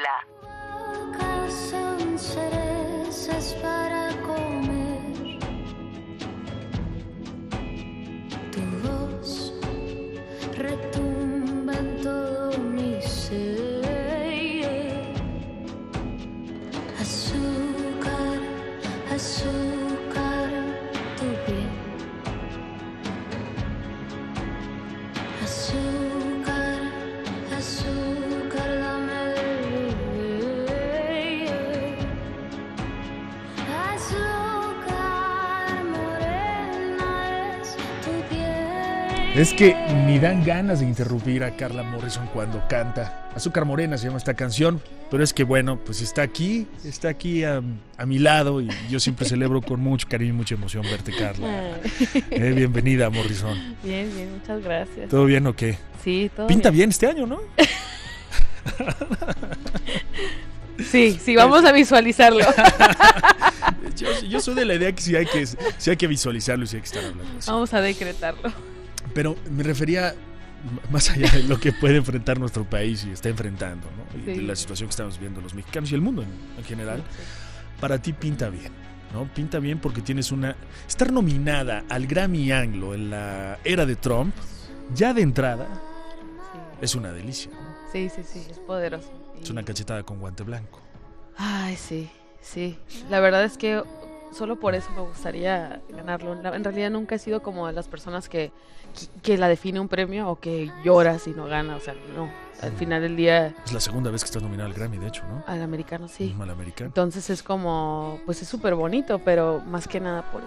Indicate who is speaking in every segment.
Speaker 1: Paula.
Speaker 2: Son cerezas para comer. Tu voz retumba en todo mi ser. Azúcar, azúcar, tu piel. Azúcar, azúcar, dame de beber. Azúcar morena es tu piel.
Speaker 3: Es que ni dan ganas de interrumpir a Carla Morrison cuando canta. Azúcar Morena se llama esta canción, pero es que bueno, pues está aquí a mi lado y yo siempre celebro con mucho cariño y mucha emoción verte, Carla. Bienvenida, Morrison.
Speaker 4: Bien, muchas gracias.
Speaker 3: ¿Todo bien o qué?
Speaker 4: Sí, todo
Speaker 3: Pinta bien este año, ¿no?
Speaker 4: Sí, vamos a visualizarlo.
Speaker 3: Yo soy de la idea que sí hay que visualizarlo y sí hay que estar hablando así.
Speaker 4: Vamos a decretarlo.
Speaker 3: Pero me refería más allá de lo que puede enfrentar nuestro país y está enfrentando, ¿no? Y de la situación que estamos viendo los mexicanos y el mundo en general. Para ti pinta bien, ¿no? Pinta bien porque tienes estar nominada al Grammy Anglo en la era de Trump, ya de entrada, es una delicia, ¿no?
Speaker 4: Sí, es poderoso.
Speaker 3: Es una cachetada con guante blanco.
Speaker 4: Ay, sí. La verdad es que solo por eso me gustaría ganarlo. En realidad nunca he sido como de las personas que la define un premio o que llora si no gana. O sea, no. Al final del día...
Speaker 3: Es la segunda vez que estás nominado al Grammy, de hecho, ¿no?
Speaker 4: Al americano, sí.
Speaker 3: Al americano.
Speaker 4: Entonces es como... Pues es súper bonito, pero más que nada por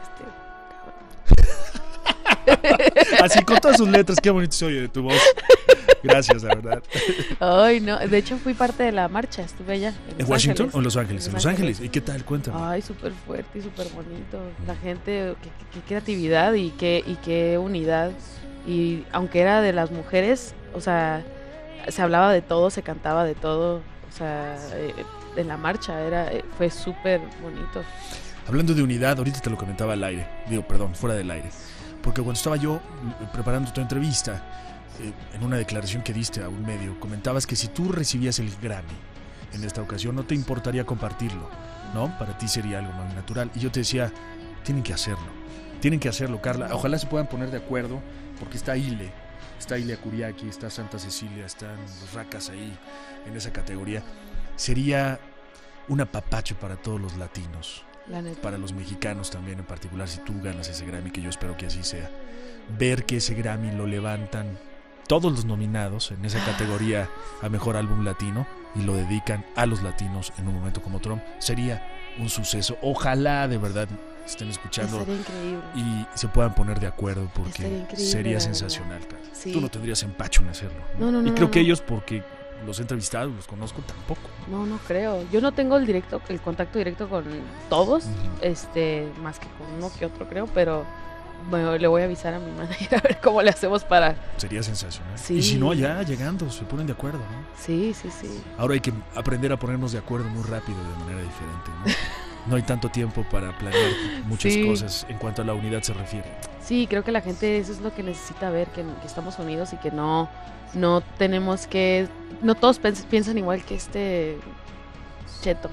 Speaker 3: Así con todas sus letras, qué bonito se oye de tu voz. Gracias, la verdad.
Speaker 4: Ay, no, de hecho fui parte de la marcha, estuve allá.
Speaker 3: ¿En Washington o en Los Ángeles? En Los Ángeles. ¿Y qué tal? Cuéntame.
Speaker 4: Ay, súper fuerte y súper bonito. La gente, qué creatividad y qué unidad. Y aunque era de las mujeres, o sea, se hablaba de todo, se cantaba de todo. O sea, en la marcha fue súper bonito.
Speaker 3: Hablando de unidad, ahorita te lo comentaba al aire. Fuera del aire. Porque cuando estaba yo preparando tu entrevista, en una declaración que diste a un medio, comentabas que si tú recibías el Grammy en esta ocasión, no te importaría compartirlo, ¿no? Para ti sería algo más natural. Y yo te decía, tienen que hacerlo, Carla. Ojalá se puedan poner de acuerdo, porque está Ile Acuriaki, está Santa Cecilia, están los Racas ahí, en esa categoría. Sería un apapacho para todos los latinos. Para los mexicanos también en particular, si tú ganas ese Grammy, que yo espero que así sea, ver que ese Grammy lo levantan todos los nominados en esa categoría a Mejor Álbum Latino y lo dedican a los latinos en un momento como Trump, sería un suceso. Ojalá de verdad estén escuchando y se puedan poner de acuerdo, porque sería sensacional, Carla. Sí. Tú no tendrías empacho en hacerlo, ¿no?
Speaker 4: No,
Speaker 3: y creo que ellos, porque los he entrevistado, los conozco, tampoco.
Speaker 4: No creo. Yo no tengo el contacto directo con todos, más que con uno que otro, creo, pero bueno, le voy a avisar a mi manager a ver cómo le hacemos para...
Speaker 3: Sería sensacional.
Speaker 4: Sí.
Speaker 3: Y si no, allá llegando, se ponen de acuerdo, ¿no?
Speaker 4: Sí.
Speaker 3: Ahora hay que aprender a ponernos de acuerdo muy rápido, de manera diferente, ¿no? No hay tanto tiempo para planear muchas cosas en cuanto a la unidad se refiere.
Speaker 4: Sí, creo que la gente eso es lo que necesita ver, que estamos unidos y que no tenemos que... No todos piensan igual que este cheto.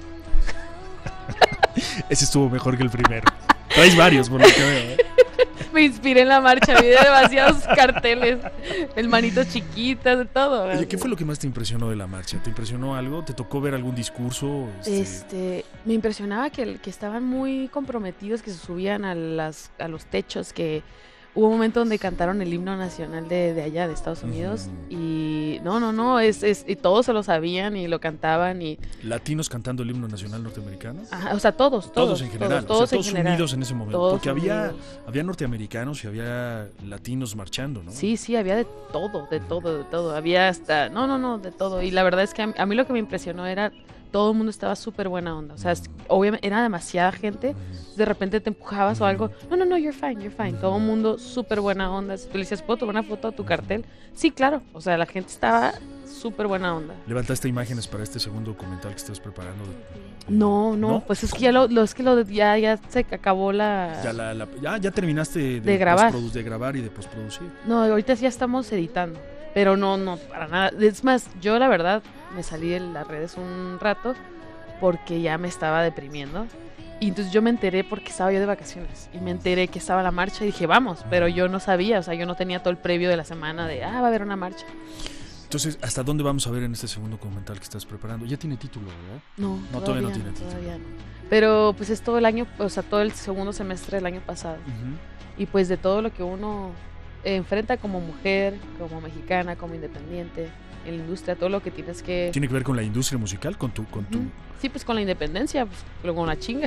Speaker 3: Ese estuvo mejor que el primero. Traes varios, por lo que veo, ¿eh?
Speaker 4: Me inspiré en la marcha, vi demasiados carteles, manitos chiquitas, de todo.
Speaker 3: Oye, ¿qué fue lo que más te impresionó de la marcha? ¿Te impresionó algo? ¿Te tocó ver algún discurso?
Speaker 4: Me impresionaba que estaban muy comprometidos, que se subían a los techos, que hubo un momento donde cantaron el himno nacional de allá, de Estados Unidos, y y todos se lo sabían y lo cantaban. Y
Speaker 3: ¿latinos cantando el himno nacional norteamericano?
Speaker 4: Ajá, o sea, todos en general.
Speaker 3: Todos unidos en ese momento, porque había norteamericanos y había latinos marchando, ¿no?
Speaker 4: Sí, había de todo. Había hasta, de todo. Y la verdad es que a mí lo que me impresionó era... Todo el mundo estaba súper buena onda. O sea, obviamente era demasiada gente. De repente te empujabas o algo. No, you're fine. Todo el mundo súper buena onda. Si tú le decías, ¿puedo tomar una foto de tu cartel? Sí, claro. O sea, la gente estaba súper buena onda.
Speaker 3: ¿Levantaste imágenes para este segundo documental que estás preparando?
Speaker 4: No, pues es que ya se acabó la...
Speaker 3: Ya terminaste
Speaker 4: de grabar.
Speaker 3: De grabar y de postproducir.
Speaker 4: No, ahorita ya estamos editando. Pero no, para nada. Es más, yo la verdad me salí de las redes un rato porque ya me estaba deprimiendo. Y entonces yo me enteré porque estaba yo de vacaciones y me enteré que estaba la marcha y dije, vamos, pero yo no sabía, o sea, yo no tenía todo el previo de la semana de, va a haber una marcha.
Speaker 3: Entonces, ¿hasta dónde vamos a ver en este segundo documental que estás preparando? Ya tiene título, ¿verdad?
Speaker 4: No,
Speaker 3: Todavía no tiene título.
Speaker 4: todavía no. Pero pues es todo el año, o sea, todo el segundo semestre del año pasado. Y pues de todo lo que uno enfrenta como mujer, como mexicana, como independiente, en la industria, todo lo que tienes que...
Speaker 3: ¿Tiene que ver con la industria musical? ¿Con tu...
Speaker 4: Sí, pues con la independencia, pues con la chinga.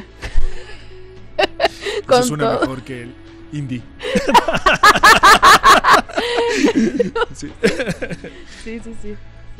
Speaker 3: Eso suena mejor que el indie. Sí.
Speaker 4: Sí.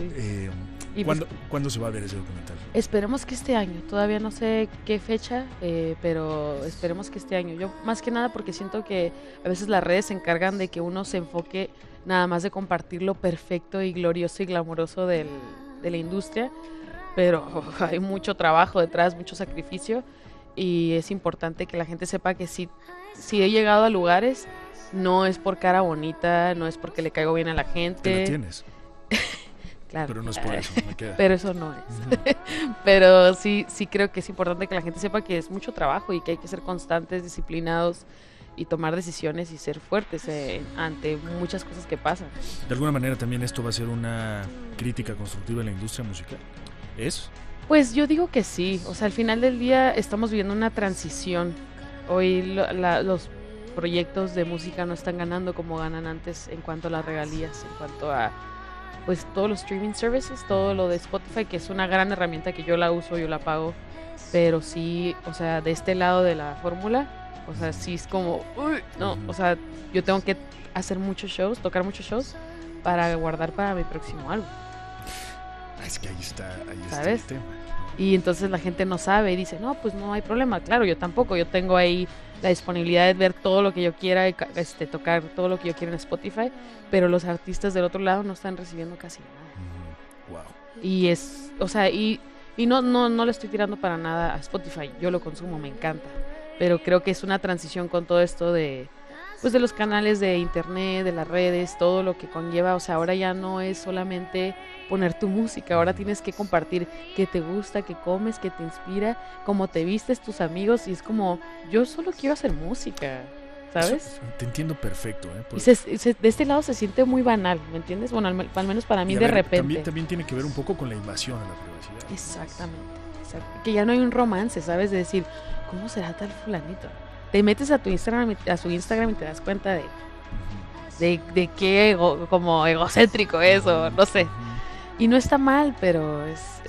Speaker 4: Y
Speaker 3: ¿Cuándo se va a ver ese documental?
Speaker 4: esperemos que este año, todavía no sé qué fecha, pero esperemos que este año. Yo más que nada porque siento que a veces las redes se encargan de que uno se enfoque nada más de compartir lo perfecto y glorioso y glamoroso de la industria, pero hay mucho trabajo detrás, mucho sacrificio y es importante que la gente sepa que si he llegado a lugares, no es por cara bonita, no es porque le caigo bien a la gente.
Speaker 3: ¿Te la tienes?
Speaker 4: Claro.
Speaker 3: Pero no es por eso, me queda.
Speaker 4: Pero eso no es. Pero sí creo que es importante que la gente sepa que es mucho trabajo y que hay que ser constantes, disciplinados y tomar decisiones y ser fuertes ante muchas cosas que pasan.
Speaker 3: De alguna manera también esto va a ser una crítica constructiva en la industria musical. ¿Es?
Speaker 4: Pues yo digo que sí. O sea, al final del día estamos viviendo una transición. Hoy los proyectos de música no están ganando como ganan antes en cuanto a las regalías, en cuanto a pues todos los streaming services, todo lo de Spotify, que es una gran herramienta que yo la uso, yo la pago, pero sí, o sea, de este lado de la fórmula, o sea, sí es como, uy, no, o sea, yo tengo que hacer muchos shows, tocar muchos shows para guardar para mi próximo álbum.
Speaker 3: Es que ahí está
Speaker 4: ¿Sabes?
Speaker 3: el tema.
Speaker 4: Y entonces la gente no sabe y dice, no, pues no hay problema. Claro, yo tampoco. Yo tengo ahí la disponibilidad de ver todo lo que yo quiera, tocar todo lo que yo quiera en Spotify, pero los artistas del otro lado no están recibiendo casi nada.
Speaker 3: Wow.
Speaker 4: Y es, o sea, y no le estoy tirando para nada a Spotify. Yo lo consumo, me encanta. Pero creo que es una transición con todo esto de los canales de internet, de las redes, todo lo que conlleva. O sea, ahora ya no es solamente poner tu música, ahora tienes que compartir qué te gusta, qué comes, qué te inspira, cómo te vistes, tus amigos, y es como, yo solo quiero hacer música, ¿sabes?
Speaker 3: Te entiendo perfecto,
Speaker 4: Y de este lado se siente muy banal, ¿me entiendes? Bueno, al menos para mí
Speaker 3: y
Speaker 4: de repente.
Speaker 3: También tiene que ver un poco con la invasión a la privacidad.
Speaker 4: Exactamente. Que ya no hay un romance, ¿sabes? De decir, ¿cómo será tal fulanito? Te metes a su Instagram y te das cuenta de qué como egocéntrico es, o no sé. Y no está mal, pero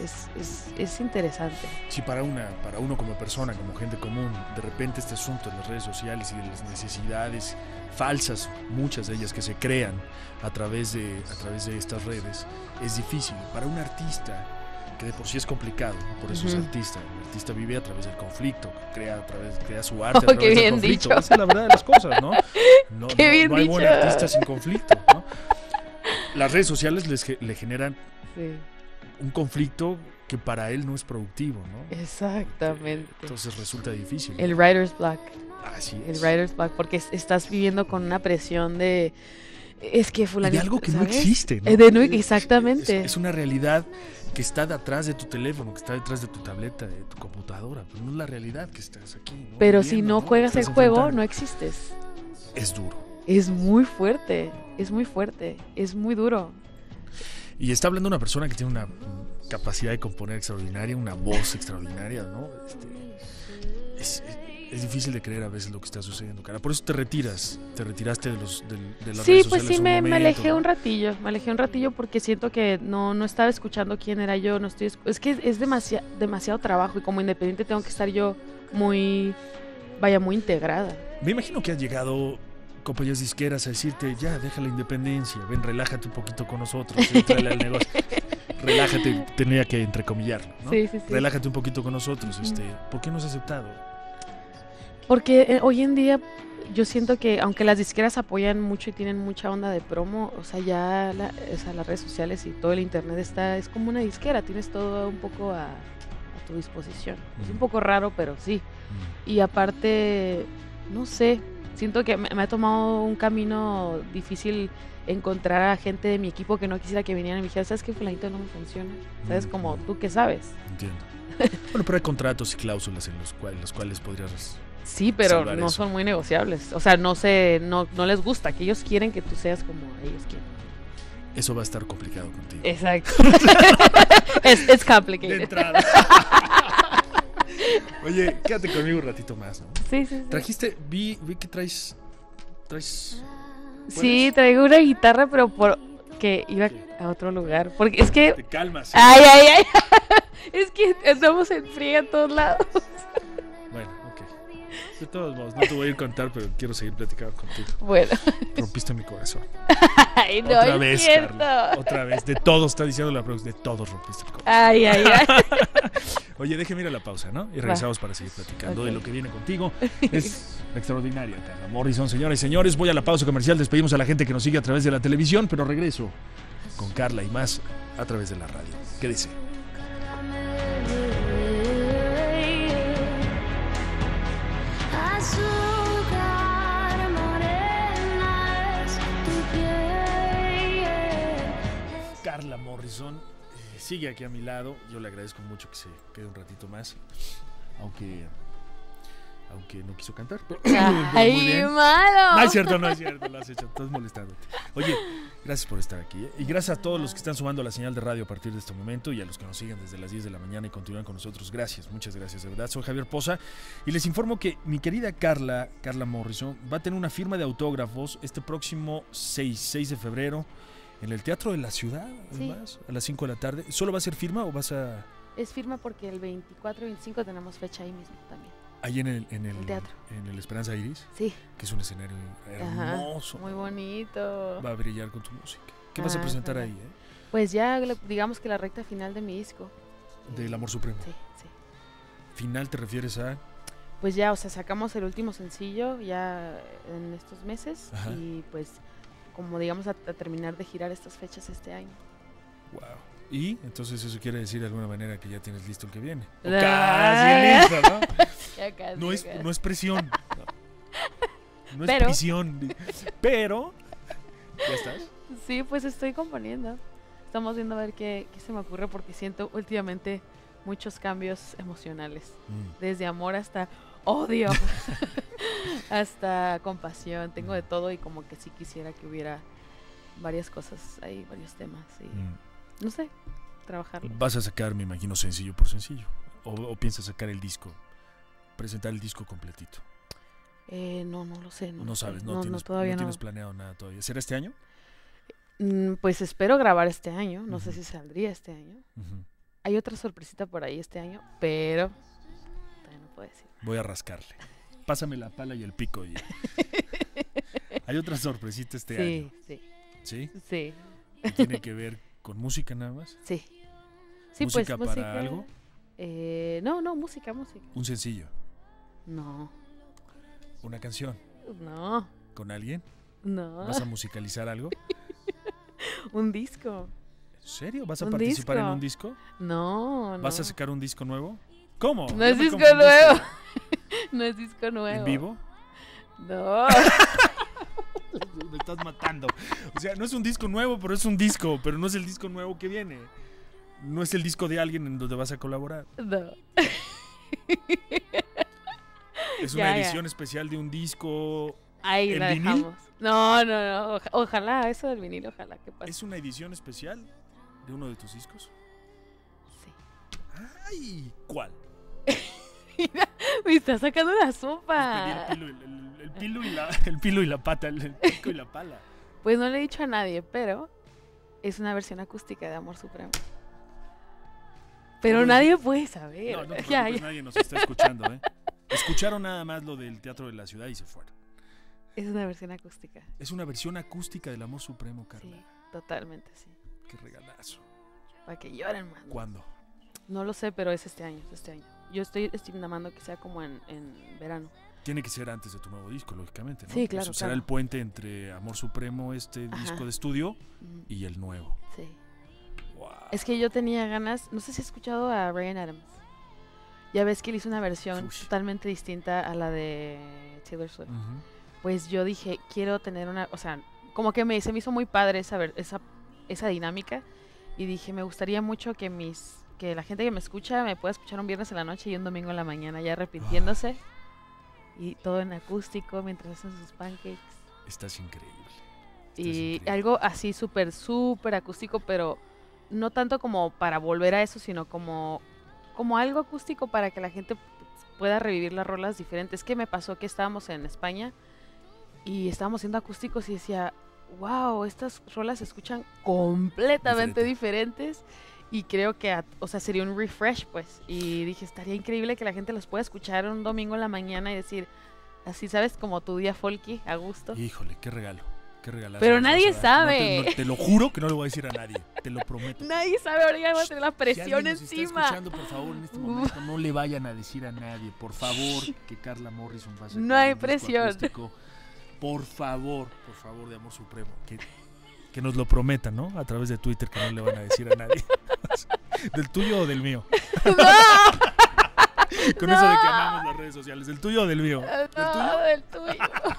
Speaker 4: es interesante.
Speaker 3: Sí, para uno como persona, como gente común, de repente este asunto de las redes sociales y de las necesidades falsas, muchas de ellas que se crean a través de estas redes, es difícil. Para un artista, que de por sí es complicado, ¿no? Por eso es artista. El artista vive a través del conflicto, crea su arte a través
Speaker 4: qué
Speaker 3: del
Speaker 4: bien
Speaker 3: conflicto.
Speaker 4: dicho.
Speaker 3: Esa es la verdad de las cosas, ¿no? No hay buen
Speaker 4: dicho.
Speaker 3: artista sin conflicto, ¿no? Las redes sociales le generan un conflicto que para él no es productivo, ¿no?
Speaker 4: Exactamente.
Speaker 3: Entonces resulta difícil.
Speaker 4: El writer's block.
Speaker 3: Así
Speaker 4: El
Speaker 3: es.
Speaker 4: writer's block, porque estás viviendo con una presión de... Es que fulanito,
Speaker 3: de algo que
Speaker 4: ¿sabes?
Speaker 3: no existe, ¿no?
Speaker 4: Exactamente.
Speaker 3: Es una realidad que está detrás de tu teléfono, que está detrás de tu tableta, de tu computadora, pero no es la realidad que estás aquí, ¿no?
Speaker 4: Pero
Speaker 3: Viviendo,
Speaker 4: si no juegas el
Speaker 3: Estás
Speaker 4: juego,
Speaker 3: enfrentando.
Speaker 4: no existes.
Speaker 3: Es duro.
Speaker 4: Es muy fuerte, es muy duro.
Speaker 3: Y está hablando una persona que tiene una capacidad de componer extraordinaria, una voz extraordinaria, ¿no? Es difícil de creer a veces lo que está sucediendo, cara. Por eso te retiraste de las redes
Speaker 4: Sí,
Speaker 3: sociales.
Speaker 4: pues sí,
Speaker 3: un
Speaker 4: me
Speaker 3: momento,
Speaker 4: alejé
Speaker 3: ¿no?
Speaker 4: un ratillo porque siento que no estaba escuchando quién era yo, es que es demasiado trabajo y como independiente tengo que estar yo muy integrada.
Speaker 3: Me imagino que han llegado compañías disqueras a decirte, ya, deja la independencia, ven, relájate un poquito con nosotros, entrale al negocio. Relájate, tenía que entrecomillarlo, ¿no?
Speaker 4: Sí.
Speaker 3: Relájate un poquito con nosotros, ¿por qué no has aceptado?
Speaker 4: Porque hoy en día yo siento que aunque las disqueras apoyan mucho y tienen mucha onda de promo, o sea, ya las redes sociales y todo el internet es como una disquera, tienes todo un poco a tu disposición. Es un poco raro, pero sí. Y aparte, no sé, siento que me ha tomado un camino difícil encontrar a gente de mi equipo que no quisiera que vinieran y me dijeran, ¿sabes qué, fulanito no me funciona? ¿Sabes? Como tú que sabes.
Speaker 3: Entiendo. Bueno, pero hay contratos y cláusulas en los cuales podrías...
Speaker 4: Sí, pero
Speaker 3: salvar
Speaker 4: no
Speaker 3: eso.
Speaker 4: son muy negociables. O sea, no sé, no les gusta, que ellos quieren que tú seas como ellos quieren.
Speaker 3: Eso va a estar complicado contigo.
Speaker 4: Exacto. Es complicated.
Speaker 3: De entrada. Oye, quédate conmigo un ratito más, ¿no?
Speaker 4: Sí, sí, sí.
Speaker 3: Trajiste, vi que traes...
Speaker 4: Sí, traigo una guitarra, pero por que iba a otro lugar. Porque es que...
Speaker 3: Te calmas. ¿Sí?
Speaker 4: Ay, ay, ay. Es que estamos en fría a todos lados.
Speaker 3: Bueno, ok. De todos modos, no te voy a ir a contar, pero quiero seguir platicando contigo.
Speaker 4: Bueno.
Speaker 3: Rompiste mi corazón.
Speaker 4: Ay, no
Speaker 3: Otra
Speaker 4: es
Speaker 3: vez,
Speaker 4: cierto.
Speaker 3: Carla. Otra vez. De todos, está diciendo la producción. De todos rompiste el corazón.
Speaker 4: Ay, ay, ay.
Speaker 3: Oye, déjeme ir a la pausa, ¿no? Y regresamos para seguir platicando de lo que viene contigo. Es la extraordinaria Carla Morrison, señoras y señores. Voy a la pausa comercial. Despedimos a la gente que nos sigue a través de la televisión, pero regreso con Carla y más a través de la radio. Quédese.
Speaker 2: Azúcar morena es tu piel.
Speaker 3: Carla Morrison sigue aquí a mi lado. Yo le agradezco mucho que se quede un ratito más, aunque no quiso cantar. Pero muy
Speaker 4: Ay,
Speaker 3: bien.
Speaker 4: malo.
Speaker 3: No es cierto, lo has hecho, estás molestándote. Oye, gracias por estar aquí, ¿eh? Y gracias a todos los que están sumando a la señal de radio a partir de este momento y a los que nos siguen desde las 10 de la mañana y continúan con nosotros. Gracias, muchas gracias, de verdad. Soy Javier Poza y les informo que mi querida Carla Morrison va a tener una firma de autógrafos este próximo 6 de febrero en el Teatro de la Ciudad,
Speaker 4: Sí.
Speaker 3: además, a las 5 de la tarde. ¿Solo va a ser firma o vas a...?
Speaker 4: Es firma porque el 24 y 25 tenemos fecha ahí mismo también.
Speaker 3: Ahí en el
Speaker 4: teatro.
Speaker 3: En el Esperanza Iris,
Speaker 4: Sí.
Speaker 3: que es un escenario hermoso.
Speaker 4: Ajá, muy bonito.
Speaker 3: Va a brillar con tu música. ¿Qué vas a presentar
Speaker 4: Ajá.
Speaker 3: ahí,
Speaker 4: Pues ya, digamos que la recta final de mi disco.
Speaker 3: Del Amor Supremo.
Speaker 4: Sí, sí.
Speaker 3: Final te refieres a...
Speaker 4: Pues ya, o sea, sacamos el último sencillo ya en estos meses.
Speaker 3: Ajá.
Speaker 4: Y pues, como digamos, a terminar de girar estas fechas este año.
Speaker 3: Wow. Y entonces eso quiere decir de alguna manera que ya tienes listo el que viene. O
Speaker 4: Ah.
Speaker 3: casi listo, ¿no?
Speaker 4: Ya casi,
Speaker 3: No
Speaker 4: ya
Speaker 3: es,
Speaker 4: casi.
Speaker 3: no es presión. No es
Speaker 4: Pero-
Speaker 3: prisión. Pero... ¿Ya estás?
Speaker 4: Sí, pues estoy componiendo. Estamos viendo a ver qué se me ocurre porque siento últimamente muchos cambios emocionales. Desde amor hasta odio, hasta compasión. Tengo de todo y como que sí quisiera que hubiera varias cosas ahí, varios temas. Y no sé, trabajarlo.
Speaker 3: Vas a sacar, me imagino, sencillo por sencillo. O piensas sacar el disco, presentar el disco completito.
Speaker 4: No lo sé.
Speaker 3: No
Speaker 4: lo sé.
Speaker 3: sabes, no
Speaker 4: todavía
Speaker 3: tienes planeado nada todavía. ¿Será este año?
Speaker 4: Pues espero grabar este año. No sé
Speaker 3: Ujú.
Speaker 4: si saldría este año.
Speaker 3: Ujú.
Speaker 4: Hay otra sorpresita por ahí este año, pero todavía no puedo decir.
Speaker 3: Voy a rascarle. Pásame la pala y el pico. Y... Hay otra sorpresita este año.
Speaker 4: Sí,
Speaker 3: ¿Sí?
Speaker 4: sí,
Speaker 3: ¿Y tiene que ver con música nada más?
Speaker 4: sí. Sí,
Speaker 3: ¿Música
Speaker 4: pues
Speaker 3: para
Speaker 4: música.
Speaker 3: algo?
Speaker 4: No, música.
Speaker 3: Un sencillo.
Speaker 4: No,
Speaker 3: Una canción.
Speaker 4: no,
Speaker 3: ¿Con alguien?
Speaker 4: no.
Speaker 3: ¿Vas a musicalizar algo?
Speaker 4: Un disco.
Speaker 3: ¿En serio? ¿Vas a
Speaker 4: Un
Speaker 3: participar en
Speaker 4: disco.
Speaker 3: un disco?
Speaker 4: No,
Speaker 3: ¿Vas a sacar un disco nuevo? ¿Cómo?
Speaker 4: No
Speaker 3: Ya
Speaker 4: es
Speaker 3: me
Speaker 4: disco
Speaker 3: confundiste.
Speaker 4: nuevo. No es disco nuevo.
Speaker 3: ¿En vivo?
Speaker 4: No.
Speaker 3: Me estás matando. O sea, no es un disco nuevo, pero es un disco. Pero no es el disco nuevo que viene. No es el disco de alguien en donde vas a colaborar.
Speaker 4: No.
Speaker 3: Es
Speaker 4: Ya,
Speaker 3: una
Speaker 4: ya.
Speaker 3: edición especial de un disco.
Speaker 4: Ahí
Speaker 3: ¿En
Speaker 4: la
Speaker 3: vinil?
Speaker 4: dejamos. No. Ojalá, eso del vinilo, ojalá que pase.
Speaker 3: ¿Es una edición especial de uno de tus discos?
Speaker 4: Sí.
Speaker 3: ¡Ay! ¿Cuál?
Speaker 4: Me está sacando la
Speaker 3: Pedí
Speaker 4: sopa.
Speaker 3: el pilo y el pilo y la pata, el pico y la pala.
Speaker 4: Pues no le he dicho a nadie, pero es una versión acústica de Amor Supremo. Pero
Speaker 3: Uy.
Speaker 4: nadie puede saber.
Speaker 3: No, no te
Speaker 4: Ya,
Speaker 3: preocupes,
Speaker 4: ya.
Speaker 3: nadie nos está escuchando, ¿eh? Escucharon nada más lo del Teatro de la Ciudad y se fueron.
Speaker 4: Es una versión acústica.
Speaker 3: Es una versión acústica del Amor Supremo, Carla.
Speaker 4: Sí, totalmente, sí.
Speaker 3: Qué regalazo.
Speaker 4: Para que lloren más.
Speaker 3: ¿Cuándo?
Speaker 4: No lo sé, pero es este año, es este año. Yo estoy estimando que sea como en verano.
Speaker 3: Tiene que ser antes de tu nuevo disco, lógicamente, ¿no?
Speaker 4: Sí, claro,
Speaker 3: Eso será
Speaker 4: claro.
Speaker 3: el puente entre Amor Supremo, este
Speaker 4: Ajá.
Speaker 3: disco de estudio,
Speaker 4: Mm,
Speaker 3: y el nuevo.
Speaker 4: sí.
Speaker 3: Wow.
Speaker 4: Es que yo tenía ganas, no sé si has escuchado a Ryan Adams. Ya ves que él hizo una versión
Speaker 3: Ush.
Speaker 4: totalmente distinta a la de Taylor Swift.
Speaker 3: Ujú.
Speaker 4: pues yo dije, quiero tener una, o sea, como que se me hizo muy padre esa dinámica y dije, me gustaría mucho que la gente que me escucha me pueda escuchar un viernes en la noche y un domingo en la mañana ya repitiéndose y todo en acústico mientras hacen sus pancakes.
Speaker 3: Estás increíble.
Speaker 4: Y algo así súper, súper acústico, pero no tanto como para volver a eso, sino como algo acústico para que la gente pueda revivir las rolas diferentes. Que me pasó que estábamos en España y estábamos haciendo acústicos y decía, wow, estas rolas se escuchan completamente diferentes y creo que, o sea, sería un refresh, pues. Y dije, estaría increíble que la gente los pueda escuchar un domingo en la mañana y decir, así, ¿sabes? Como tu día folky, a gusto.
Speaker 3: Híjole, qué regalo. Qué regalazo.
Speaker 4: Pero nadie sabe.
Speaker 3: Te lo juro que no le voy a decir a nadie. Te lo prometo.
Speaker 4: Nadie sabe, ahora ya va a tener la
Speaker 3: Si
Speaker 4: presión
Speaker 3: alguien nos
Speaker 4: encima.
Speaker 3: está escuchando, por favor, en este momento no le vayan a decir a nadie, por favor, que Carla Morrison va a sacar
Speaker 4: No hay
Speaker 3: un disco
Speaker 4: presión.
Speaker 3: acústico. Por favor, de Amor Supremo, que nos lo prometan, ¿no? A través de Twitter, que no le van a decir a nadie. ¿Del tuyo o del mío? Con eso de que amamos las redes sociales. ¿Del tuyo o del mío?
Speaker 4: No, del tuyo.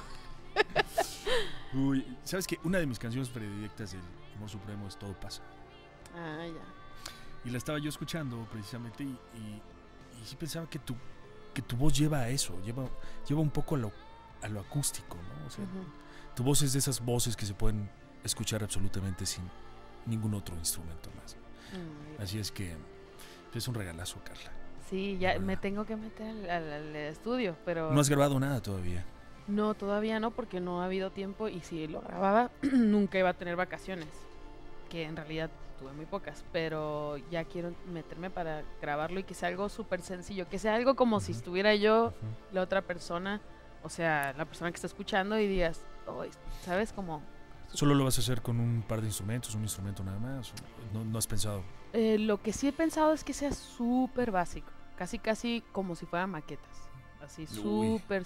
Speaker 3: Uy, ¿sabes qué? Una de mis canciones predilectas del Amor Supremo es Todo Pasa.
Speaker 4: Ah, ya.
Speaker 3: Y la estaba yo escuchando precisamente y sí pensaba que tu voz lleva a eso, lleva un poco a lo acústico, ¿no? O sea, tu voz es de esas voces que se pueden escuchar absolutamente sin ningún otro instrumento más. Así es que es un regalazo, Carla.
Speaker 4: Sí, ya me tengo que meter al estudio, pero...
Speaker 3: No has grabado nada todavía.
Speaker 4: No, todavía no, porque no ha habido tiempo y si lo grababa, nunca iba a tener vacaciones, que en realidad tuve muy pocas, pero ya quiero meterme para grabarlo y que sea algo súper sencillo, que sea algo como si estuviera yo, la otra persona, o sea, la persona que está escuchando y digas, oh, ¿sabes? Como...
Speaker 3: ¿Solo lo vas a hacer con un par de instrumentos, un instrumento nada más? ¿No has pensado?
Speaker 4: Lo que sí he pensado es que sea súper básico, casi como si fueran maquetas, así súper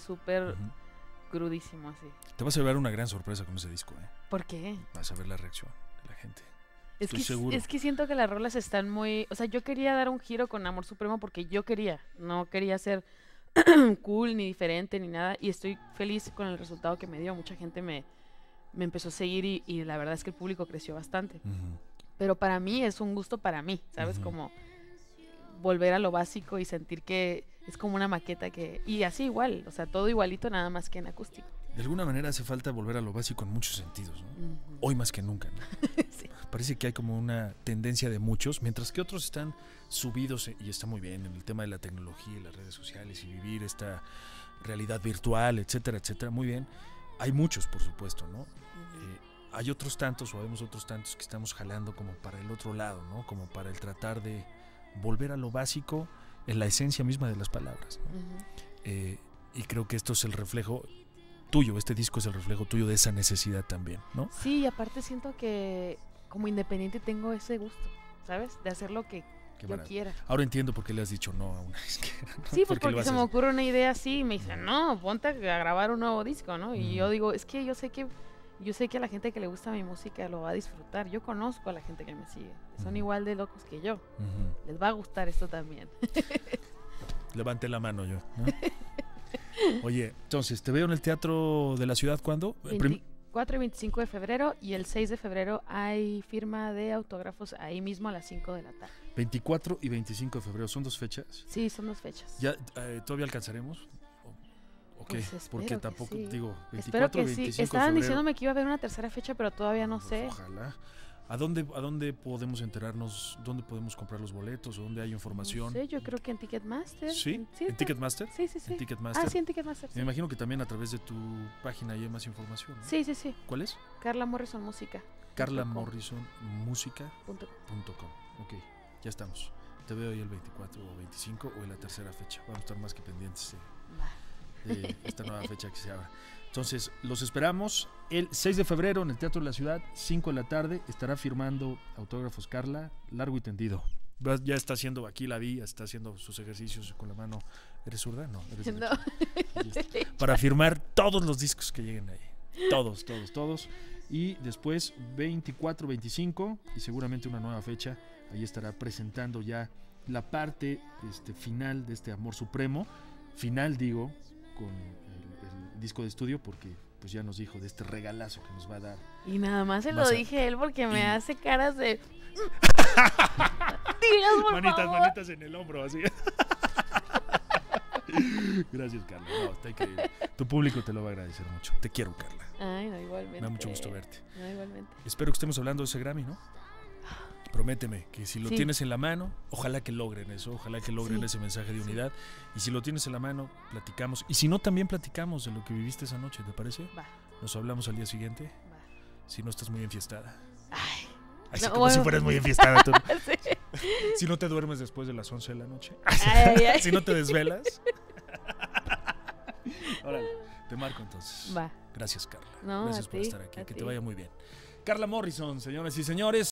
Speaker 4: crudísimo así.
Speaker 3: Te vas a llevar una gran sorpresa con ese disco, ¿eh?
Speaker 4: ¿Por qué?
Speaker 3: Vas a ver la reacción de la gente.
Speaker 4: Estoy
Speaker 3: seguro.
Speaker 4: Es que siento que las rolas están muy... O sea, yo quería dar un giro con Amor Supremo porque no quería ser cool ni diferente ni nada y estoy feliz con el resultado que me dio. Mucha gente me empezó a seguir y la verdad es que el público creció bastante. Pero para mí es un gusto para mí, ¿sabes? Como volver a lo básico y sentir que es como una maqueta y así igual, o sea, todo igualito nada más que en acústico.
Speaker 3: De alguna manera hace falta volver a lo básico en muchos sentidos, ¿no? Hoy más que nunca, ¿no?
Speaker 4: Sí.
Speaker 3: Parece que hay como una tendencia de muchos, mientras que otros están subidos, y está muy bien, en el tema de la tecnología y las redes sociales y vivir esta realidad virtual, etcétera, etcétera, muy bien. Hay muchos, por supuesto, ¿no? Hay otros tantos, o vemos otros tantos que estamos jalando como para el otro lado, ¿no? Como para el tratar de volver a lo básico en la esencia misma de las palabras, ¿no? Y creo que esto es el reflejo tuyo, este disco es el reflejo tuyo de esa necesidad también, ¿no?
Speaker 4: Sí, y aparte siento que como independiente tengo ese gusto, ¿sabes? De hacer lo que yo quiera.
Speaker 3: Ahora entiendo por qué le has dicho no a una disquera, ¿no?
Speaker 4: Sí, pues porque se me ocurre una idea así y me dicen, no, ponte a grabar un nuevo disco, ¿no? Y yo digo, es que yo sé que a la gente que le gusta mi música lo va a disfrutar. Yo conozco a la gente que me sigue. Son igual de locos que yo. Les va a gustar esto también.
Speaker 3: Levante la mano yo, ¿no? Oye, entonces, ¿te veo en el Teatro de la Ciudad cuándo?
Speaker 4: 24 y 25 de febrero y el 6 de febrero hay firma de autógrafos ahí mismo a las 5 de la tarde.
Speaker 3: 24 y 25 de febrero, ¿son 2 fechas?
Speaker 4: Sí, son 2 fechas.
Speaker 3: ¿Ya ¿todavía alcanzaremos? ¿O qué?
Speaker 4: Pues
Speaker 3: porque tampoco,
Speaker 4: sí.
Speaker 3: digo, 24
Speaker 4: espero que
Speaker 3: y 25
Speaker 4: sí.
Speaker 3: de
Speaker 4: Estaban
Speaker 3: febrero.
Speaker 4: diciéndome que iba a haber una tercera fecha, pero todavía no sé.
Speaker 3: Ojalá. ¿A dónde podemos enterarnos? ¿Dónde podemos comprar los boletos? ¿O dónde hay información?
Speaker 4: No sé, yo creo que en Ticketmaster.
Speaker 3: ¿Sí? ¿En Ticketmaster?
Speaker 4: Sí.
Speaker 3: ¿En Ticketmaster?
Speaker 4: Ah, sí, en Ticketmaster. Sí.
Speaker 3: Me imagino que también a través de tu página hay más información, ¿no?
Speaker 4: Sí.
Speaker 3: ¿Cuál es?
Speaker 4: Carla Morrison Música.
Speaker 3: carlamorrisonmusica.com. Ok, ya estamos. Te veo ahí el 24 o 25 o en la tercera fecha. Vamos a estar más que pendientes de esta nueva fecha que se abra. Entonces, los esperamos el 6 de febrero en el Teatro de la Ciudad, 5 de la tarde. Estará firmando autógrafos Carla, largo y tendido. Ya está haciendo, aquí la vi, está haciendo sus ejercicios con la mano. ¿Eres zurda? No, eres derecha. No. Para firmar todos los discos que lleguen ahí. Todos. Y después 24, 25 y seguramente una nueva fecha. Ahí estará presentando ya la parte final de este Amor Supremo. Final, digo, con el disco de estudio, porque pues ya nos dijo de este regalazo que nos va a dar.
Speaker 4: Y nada más se lo
Speaker 3: Más a-
Speaker 4: dije él porque me
Speaker 3: y-
Speaker 4: hace caras de... Digas, por favor.
Speaker 3: Manitas en el hombro, así. Gracias, Carla. No, está increíble. Tu público te lo va a agradecer mucho. Te quiero, Carla.
Speaker 4: Ay, no, igualmente.
Speaker 3: Me da mucho gusto verte.
Speaker 4: No, igualmente.
Speaker 3: Espero que estemos hablando de ese Grammy, ¿no? Prométeme que si lo
Speaker 4: Sí.
Speaker 3: tienes en la mano, ojalá que logren eso, ojalá que logren
Speaker 4: Sí.
Speaker 3: ese mensaje de unidad. Y si lo tienes en la mano, platicamos. Y si no, también platicamos de lo que viviste esa noche, ¿te parece?
Speaker 4: Va,
Speaker 3: Nos hablamos al día siguiente,
Speaker 4: va.
Speaker 3: si no estás muy enfiestada.
Speaker 4: Ay.
Speaker 3: Ay, sí,
Speaker 4: No,
Speaker 3: como si
Speaker 4: bueno.
Speaker 3: fueras muy enfiestada tú.
Speaker 4: Sí.
Speaker 3: Si no te duermes después de las 11 de la noche.
Speaker 4: Ay, ay.
Speaker 3: Si no te desvelas. Órale, te marco entonces.
Speaker 4: Va.
Speaker 3: Gracias, Carla.
Speaker 4: No,
Speaker 3: Gracias
Speaker 4: a
Speaker 3: por
Speaker 4: ti,
Speaker 3: estar aquí.
Speaker 4: a
Speaker 3: Que te
Speaker 4: ti.
Speaker 3: vaya muy bien. Carla Morrison, señoras y señores.